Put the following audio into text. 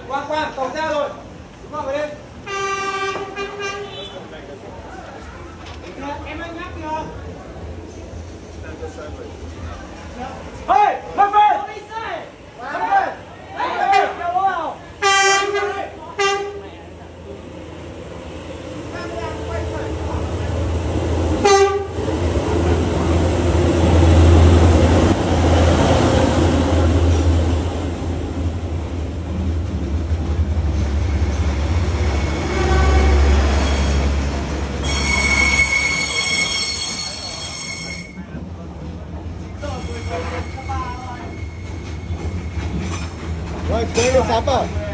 Quang, cổng ra rồi. Đúng vào đây. Em anh nhắc kìa. Hey, left hand. Left hand. Rồi, chơi sắp à?